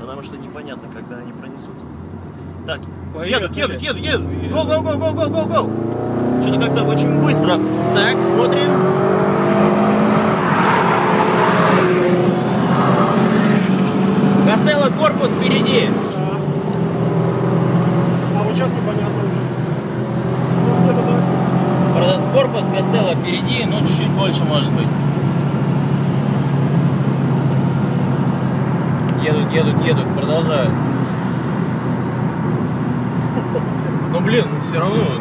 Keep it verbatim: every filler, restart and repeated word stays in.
потому что непонятно, когда они пронесутся. Так, Поехали. едут, едут, едут, едут. Го, го, го, го, го, го, го. Что-то как-то очень быстро. Так, смотрим. Костелло, корпус впереди. А вот сейчас непонятно уже. Ну, где-то так. Корпус Костелло впереди, ну чуть-чуть больше может быть. Едут, едут, едут, продолжают. Ну блин, ну все равно.